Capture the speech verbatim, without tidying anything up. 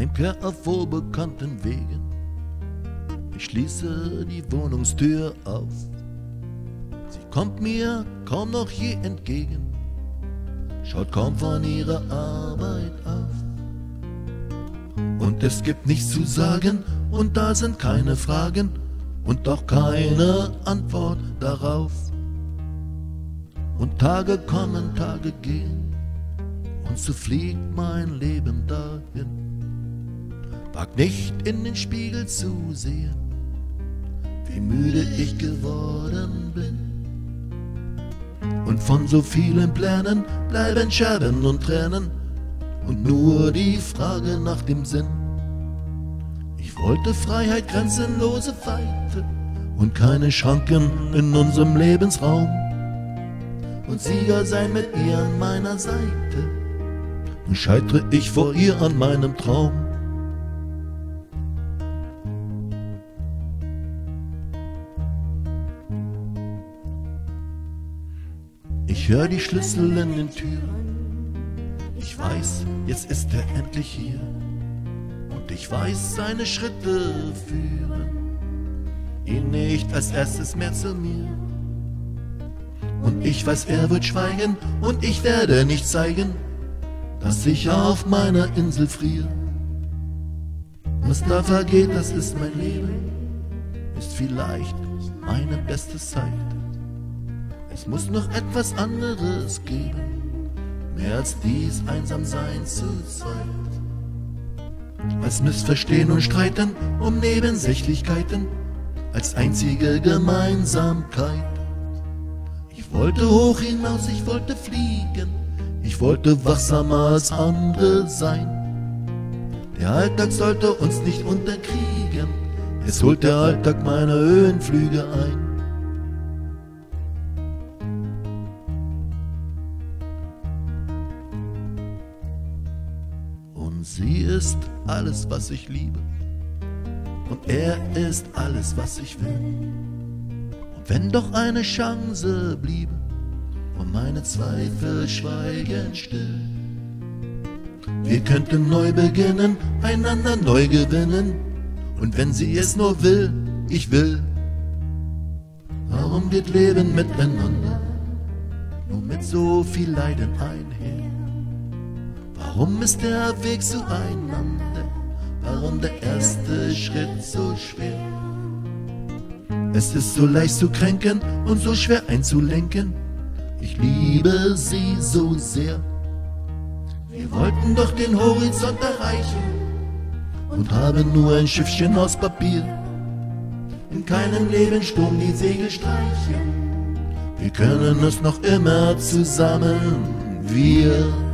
Heimkehr auf wohlbekannten Wegen. Ich schließe die Wohnungstür auf. Sie kommt mir kaum noch je entgegen, schaut kaum von ihrer Arbeit auf. Und es gibt nichts zu sagen, und da sind keine Fragen und auch keine Antwort darauf. Und Tage kommen, Tage gehen, und so fliegt mein Leben dahin. Wag nicht in den Spiegel zu sehen, wie müde ich geworden bin. Und von so vielen Plänen bleiben Scherben und Tränen und nur die Frage nach dem Sinn. Ich wollte Freiheit, grenzenlose Weite und keine Schranken in unserem Lebensraum. Und Sieger sein mit ihr an meiner Seite, und scheitere ich vor ihr an meinem Traum. Ich höre die Schlüssel in den Türen. Ich weiß, jetzt ist er endlich hier. Und ich weiß, seine Schritte führen ihn nicht als erstes mehr zu mir. Und ich weiß, er wird schweigen, und ich werde nicht zeigen, dass ich auf meiner Insel friere. Was da vergeht, das ist mein Leben, ist vielleicht meine beste Zeit. Es muss noch etwas anderes geben, mehr als dies Einsamsein zu zweit. Als Missverstehen und Streiten um Nebensächlichkeiten als einzige Gemeinsamkeit. Ich wollte hoch hinaus, ich wollte fliegen, ich wollte wachsamer als andere sein. Der Alltag sollte uns nicht unterkriegen, es holt der Alltag meine Höhenflüge ein. Und sie ist alles, was ich liebe, und er ist alles, was ich will. Und wenn doch eine Chance bliebe, und meine Zweifel schweigen still, wir könnten neu beginnen, einander neu gewinnen. Und wenn sie es nur will, ich will. Warum geht Leben miteinander nur mit so viel Leiden einher? Warum ist der Weg zueinander? Warum der erste Schritt so schwer? Es ist so leicht zu kränken und so schwer einzulenken. Ich liebe sie so sehr. Wir wollten doch den Horizont erreichen und haben nur ein Schiffchen aus Papier. In keinem Lebenssturm die Segel streichen. Wir können es noch immer zusammen, wir.